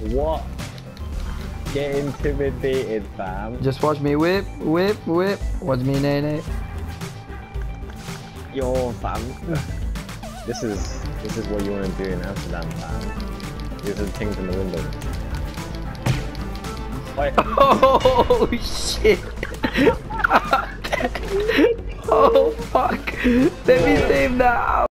What? Get intimidated, fam. Just watch me whip, whip, whip. Watch me nay. Yo, fam. This is what you want to do in Amsterdam, fam. These are the things in the window. Wait. Oh shit! Oh fuck! Let me save that.